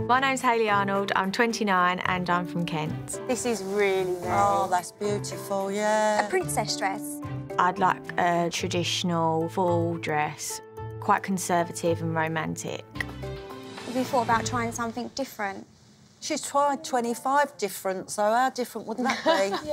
My name's Hayley Arnold, I'm 29 and I'm from Kent. This is really me. Oh, that's beautiful, yeah. A princess dress. I'd like a traditional full dress, quite conservative and romantic. Have you thought about trying something different? She's tried 25 different, so how different would that be?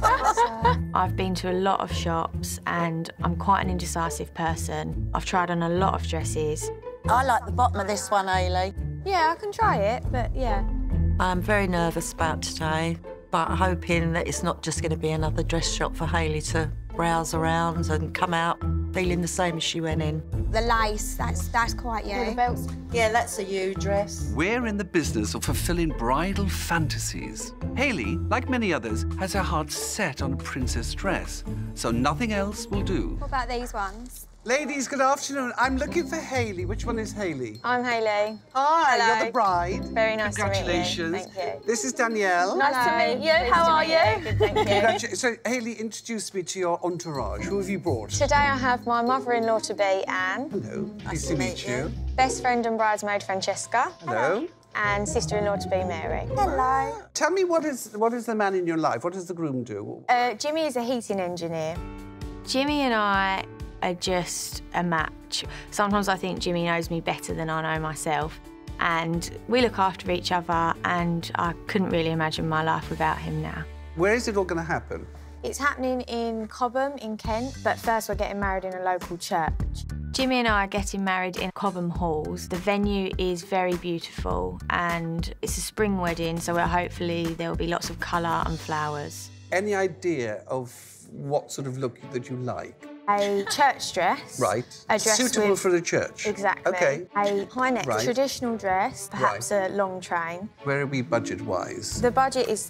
Yeah, I've been to a lot of shops and I'm quite an indecisive person. I've tried on a lot of dresses. I like the bottom of this one, Hayley. yeah, I can try it, but yeah. I'm very nervous about today, but hoping that it's not just going to be another dress shop for Hayley to browse around and come out feeling the same as she went in. The lace, that's quite you. The belts. Yeah, that's a you dress. We're in the business of fulfilling bridal fantasies. Hayley, like many others, has her heart set on a princess dress, so nothing else will do. What about these ones? Ladies, good afternoon. I'm looking for Hayley. Which one is Hayley? I'm Hayley. Hi, Hello. you're the bride. Very nice to meet you. Congratulations. Thank you. This is Danielle. Nice to meet you. How are you? Good, thank you. So, Hayley, introduce me to your entourage. Who have you brought? Today I have my mother-in-law-to-be, Anne. Hello. Nice to meet you. Best friend and bridesmaid, Francesca. Hello. And sister-in-law-to-be, Mary. Hello. Tell me, what is the man in your life? What does the groom do? Jimmy is a heating engineer. Jimmy and I are just a match. Sometimes I think Jimmy knows me better than I know myself, and we look after each other, and I couldn't really imagine my life without him now. Where is it all going to happen? It's happening in Cobham in Kent, but first we're getting married in a local church. Jimmy and I are getting married in Cobham Halls. The venue is very beautiful and it's a spring wedding, so hopefully there will be lots of colour and flowers. Any idea of what sort of look that you like? A church dress. Right. A dress suitable with... for the church. Exactly. OK. A high neck Right. traditional dress, perhaps a long train. Where are we budget-wise? The budget is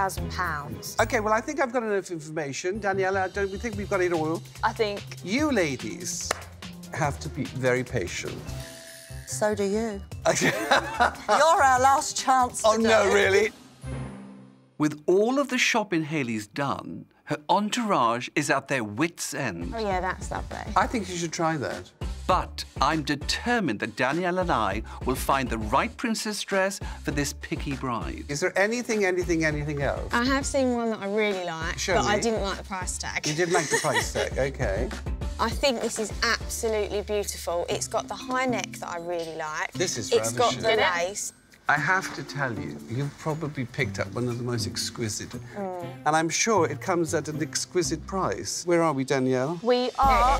£3,000. OK, well, I think I've got enough information. Daniela, don't we think we've got it all? I think. You ladies have to be very patient. So do you. You're our last chance to Oh, no, do it. really? With all of the shopping Hayley's done, her entourage is at their wits' end. Oh, yeah, that's lovely. I think you should try that. But I'm determined that Danielle and I will find the right princess dress for this picky bride. Is there anything else? I have seen one that I really like, Show but I me. didn't like the price tag. You didn't like the price tag, OK. I think this is absolutely beautiful. It's got the high neck that I really like. This is It's got the ravishing. lace. I have to tell you, you've probably picked up one of the most exquisite. And I'm sure it comes at an exquisite price. Where are we, Danielle? We are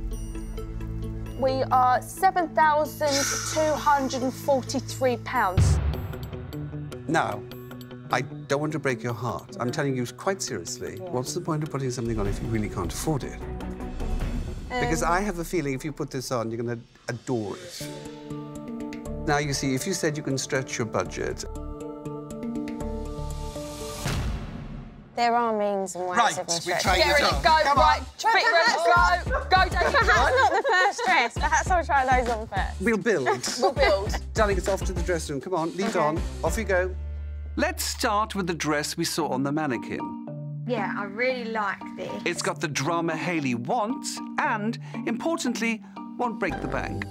£7,243. Now, I don't want to break your heart. I'm telling you quite seriously, what's the point of putting something on if you really can't afford it? Because I have a feeling if you put this on, you're going to adore it. Now, you see, if you said you can stretch your budget... There are means and ways Right, of me we stretching. try Get it ready, on. go, Come right. on. Fit, ready, go. Go, Danielle. Perhaps not the first dress. Perhaps I'll try those on first. We'll build. We'll build. Darling, it's off to the dressing room. Come on, lead on. Off you go. Let's start with the dress we saw on the mannequin. Yeah, I really like this. It's got the drama Hayley wants and, importantly, won't break the bank.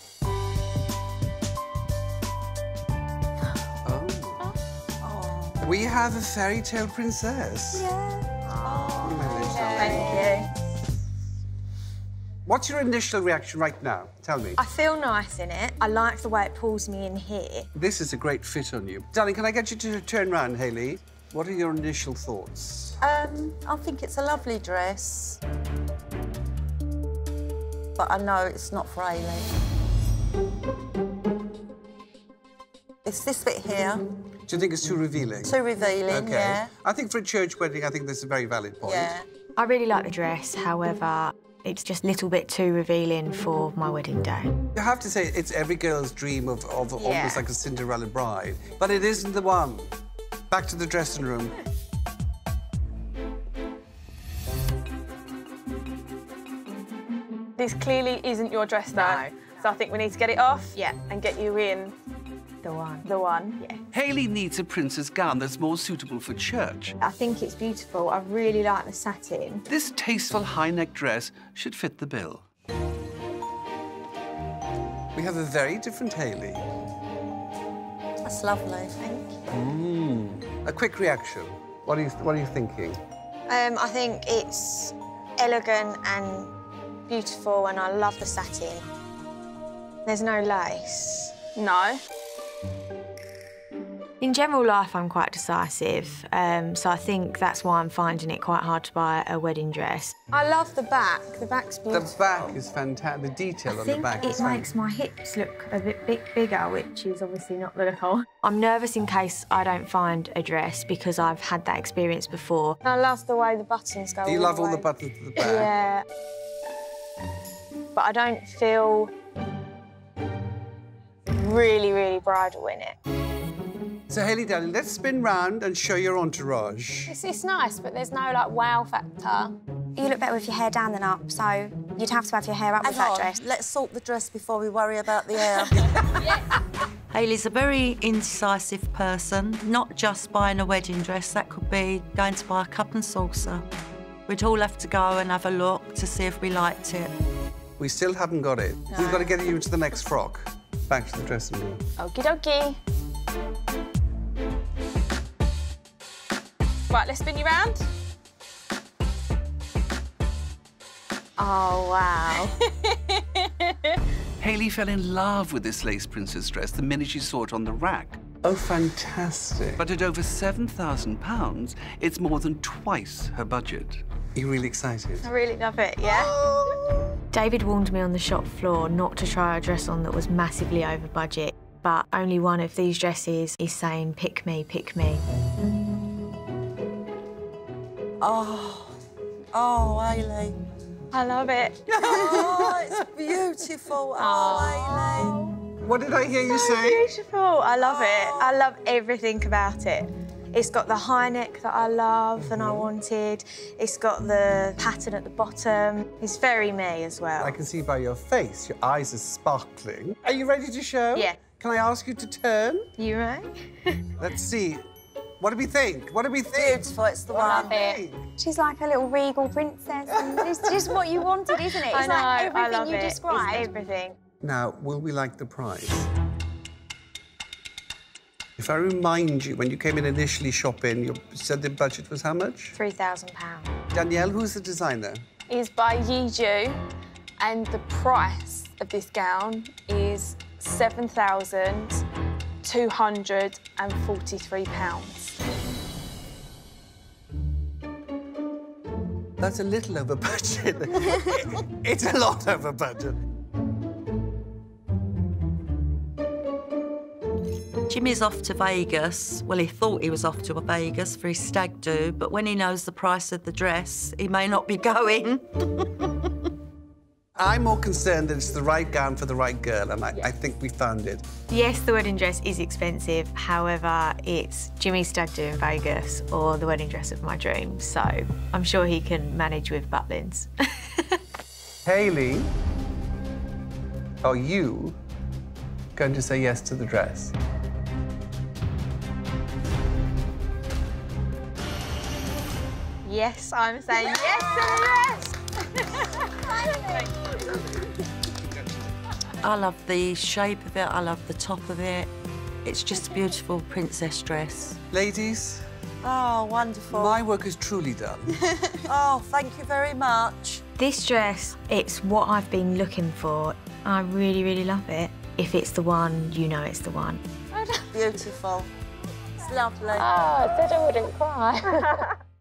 We have a fairy tale princess. Thank you. What's your initial reaction right now? Tell me. I feel nice in it. I like the way it pulls me in here. This is a great fit on you. Darling, can I get you to turn round, Hayley? What are your initial thoughts? I think it's a lovely dress. But I know it's not for Hayley. It's this bit here. Do you think it's too revealing? Too revealing, OK. yeah. I think for a church wedding, I think that's a very valid point. Yeah. I really like the dress, however, it's just a little bit too revealing for my wedding day. You have to say it's every girl's dream of almost like a Cinderella bride. But it isn't the one. Back to the dressing room. This clearly isn't your dress, though. No. So I think we need to get it off Yeah. and get you in The one. the one. Yeah. Hayley needs a princess gown that's more suitable for church. I think it's beautiful. I really like the satin. This tasteful high-neck dress should fit the bill. We have a very different Hayley. I That's lovely. Thank you. A quick reaction. What are you thinking? I think it's elegant and beautiful, and I love the satin. There's no lace. No. In general life, I'm quite decisive, so I think that's why I'm finding it quite hard to buy a wedding dress. I love the back. The back's beautiful. The back is fantastic. The detail on the back is it makes my hips look a bit bigger, which is obviously not the look I want. I'm nervous in case I don't find a dress because I've had that experience before. I love the way the buttons go. Do you love all way. the buttons at the back? Yeah. But I don't feel really bridal in it. So, Hayley, darling, let's spin round and show your entourage. It's nice, but there's no, like, wow factor. You look better with your hair down than up, so you'd have to have your hair up with that dress. Let's sort the dress before we worry about the hair. Hayley's a very indecisive person, not just buying a wedding dress. That could be going to buy a cup and saucer. We'd all have to go and have a look to see if we liked it. We still haven't got it. No. We've got to get you into the next frock. Back to the dressing room. Okie dokie. Right, let's spin you round. Oh, wow. Hayley fell in love with this lace princess dress the minute she saw it on the rack. Oh, fantastic. But at over £7,000, it's more than twice her budget. Are you really excited? I really love it, yeah? David warned me on the shop floor not to try a dress on that was massively over budget, but only one of these dresses is saying, pick me, pick me. Oh, Hayley. I love it. Oh, it's beautiful. Oh, Hayley. What did I hear you say? Beautiful. I love it. I love everything about it. It's got the high neck that I love and I wanted. It's got the pattern at the bottom. It's very me as well. I can see by your face, your eyes are sparkling. Are you ready to show? Yeah. Can I ask you to turn? You right? Let's see. What do we think? What do we think? Beautiful, it's the one. Love it. She's like a little regal princess, and it's just what you wanted, isn't it? It's I know, like I everything love you it. described. It's everything. Now, will we like the price? If I remind you, when you came in initially shopping, you said the budget was how much? £3,000. Danielle, who's the designer? Is by Yeju, and the price of this gown is £7,243. That's a little over budget. It's a lot over budget. Jimmy's off to Vegas. Well, he thought he was off to Vegas for his stag do, but when he knows the price of the dress, he may not be going. I'm more concerned that it's the right gown for the right girl, and I think we found it. Yes, the wedding dress is expensive. However, it's Jimmy's stag do in Vegas or the wedding dress of my dreams, so I'm sure he can manage with butlins. Hayley, are you going to say yes to the dress? Yes, I'm saying yes to the dress. I love the shape of it, I love the top of it. It's just a beautiful princess dress. Ladies, Oh, wonderful. my work is truly done. Oh, thank you very much. This dress, it's what I've been looking for. I really love it. If it's the one, you know it's the one. Beautiful. It's lovely. Oh, I said I wouldn't cry.